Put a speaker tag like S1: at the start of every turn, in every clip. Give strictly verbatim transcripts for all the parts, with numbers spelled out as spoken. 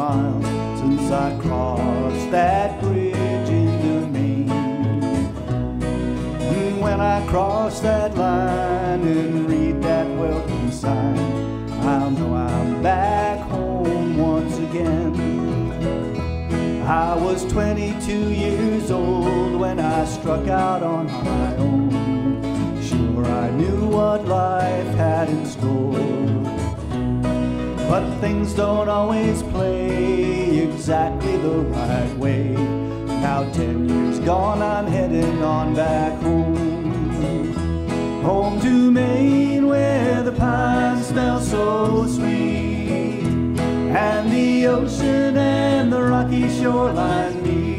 S1: miles since I crossed that bridge into Maine. And when I cross that line and read that welcome sign, I'll know I'm back home once again. I was twenty-two years old when I struck out on my own. Sure, I knew what life had in store, but things don't always play exactly the right way. Now ten years gone, I'm heading on back home. Home to Maine, where the pines smell so sweet, and the ocean and the rocky shoreline meet.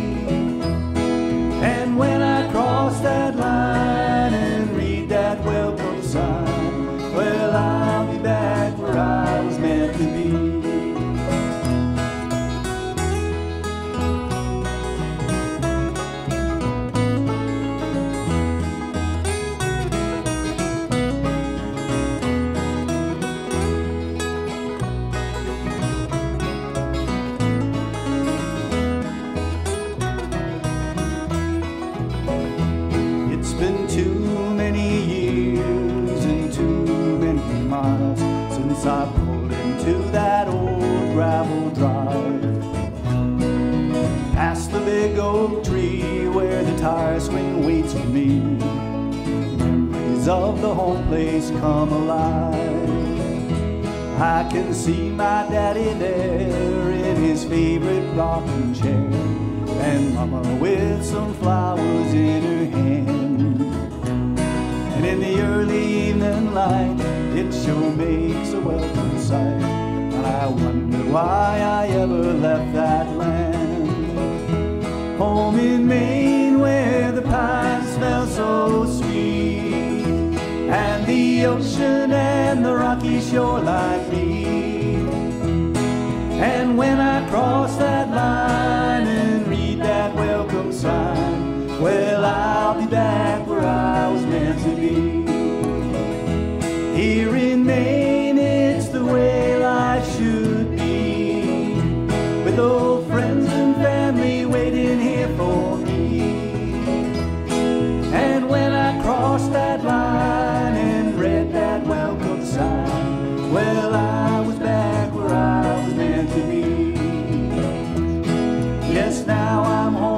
S1: And when I cross that line and read that welcome sign, well, I'll be back where I was meant to be. It's been too many years and too many miles since I pulled into that old gravel drive, past the big oak tree where the tire swing waits for me. Memories of the home place come alive. I can see my daddy there in his favorite rocking chair, and mama with some flowers in her hand. And in the early evening light, it sure makes a welcome sight. And I wonder why I ever left that land. Home in Maine, where the pines smell so sweet, and the ocean and the rocky shoreline meet. And when I cross that line and read that welcome sign, well, I'll be back where I was meant to be. Here in Maine, it's the way life should be, with old friends and family waiting here for me. And when I crossed that line and read that welcome sign, well, I was back where I was meant to be. Yes, now I'm home